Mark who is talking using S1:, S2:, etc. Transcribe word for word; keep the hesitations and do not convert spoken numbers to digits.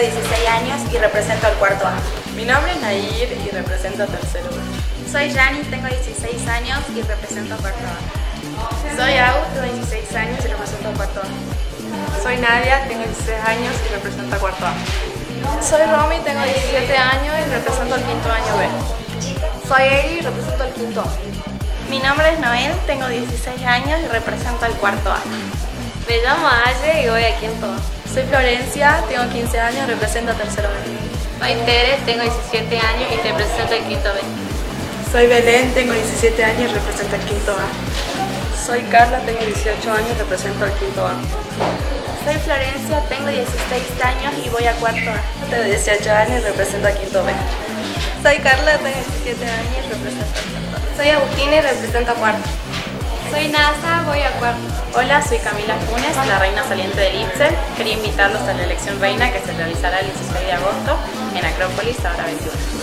S1: dieciséis años y represento al cuarto A.
S2: Mi nombre es Nair y represento al tercero B.
S1: Soy Yani, tengo dieciséis años y represento al cuarto A.
S3: Soy Au, tengo dieciséis años y represento al cuarto A.
S2: Soy Nadia, tengo dieciséis años y represento al cuarto A.
S3: Soy Romy, tengo diecisiete años y represento al quinto año B.
S4: Soy Eri y represento al quinto A.
S5: Mi nombre es Noel, tengo dieciséis años y represento al cuarto A.
S4: Me llamo Aye y voy a quinto A.
S3: Soy Florencia, tengo quince años y represento al tercero B.
S6: Soy Tere, tengo diecisiete años y represento al quinto B.
S2: Soy Belén, tengo diecisiete años y represento al quinto A.
S7: Soy Carla, tengo dieciocho años y represento al quinto A.
S5: Soy Florencia, tengo dieciséis años y voy a cuarto A.
S7: Tengo dieciocho años y represento al quinto B.
S3: Soy Carla, tengo diecisiete años y represento al cuarto A.
S4: Soy Agustina y represento a cuarto.
S6: Soy Nasa, voy a cuarto.
S5: Hola, soy Camila Funes, la reina saliente del IPSEL. Quería invitarlos a la elección reina que se realizará el dieciséis de agosto en Acrópolis, ahora veintiuno.